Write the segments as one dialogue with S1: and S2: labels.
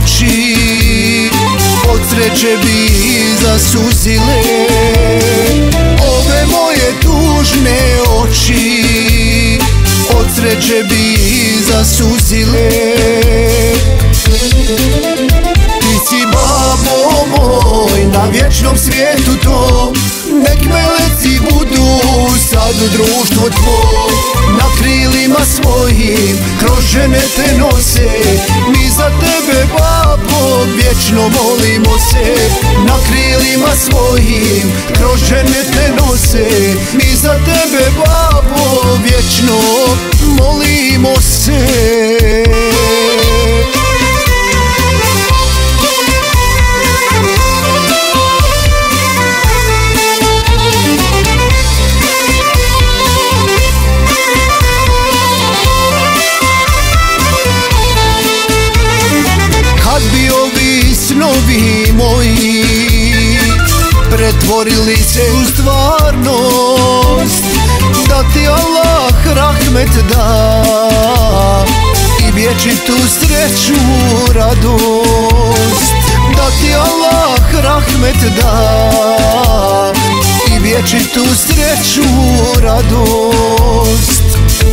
S1: oči od sreće bi zasuzile. Ove moje tužne oči od sreće bi zasuzile. Ti si babo moj na vječnom svijetu tom, nek meleci budu sad u društvo tvo. Na krilima svojim kroz žene te nose, mi za tebe babo vječno molimo se. Na krilima svojim kroz žene te nose, mi za tebe babo vječno molimo se. Snovi moji pretvorili se u stvarnost, da ti Allah rahmet da i vječitu sreću, radost. Da ti Allah rahmet da i vječitu sreću, radost.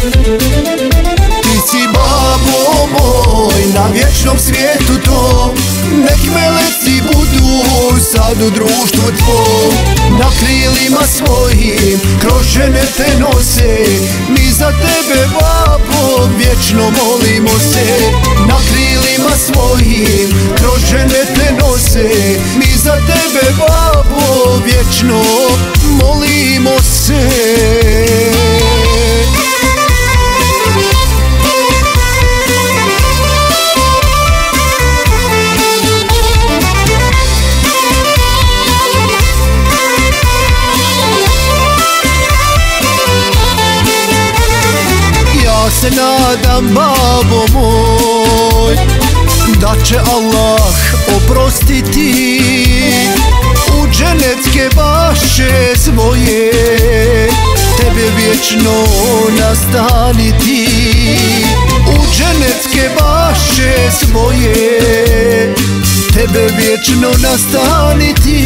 S1: Ti si babo moj na vječnom svijetu tom, nek meleci budu sad u društvu tvom. Na krilima svojim kroz žene te nose, mi za tebe babo vječno molimo se. Na krilima svojim kroz žene te nose, mi za tebe babo vječno molimo se. Se nadam babo moj da će Allah oprostiti, u dženecke bašće svoje tebe vječno nastaniti. U dženecke bašće svoje tebe vječno nastaniti.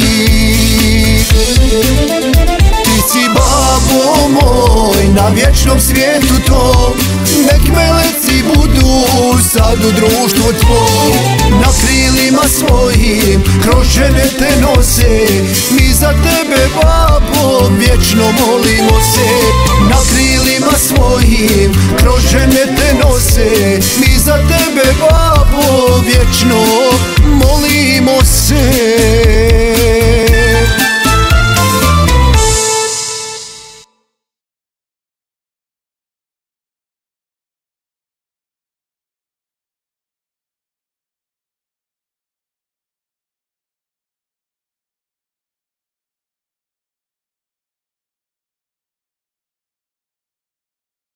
S1: Ti si babo moj na vječnom svijetu tom, nek meleci budu sad u društvu tvom. Na krilima svojim kroz žene te nose, mi za tebe babo vječno molimo se. Na krilima svojim kroz žene te nose, mi za tebe babo vječno molimo se.